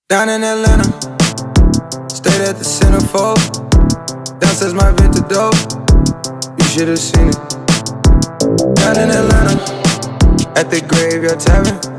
Down in Atlanta, stayed at the centerfold. Downstairs my vintage dope, you should've seen it. Down in Atlanta, at the Graveyard Tavern.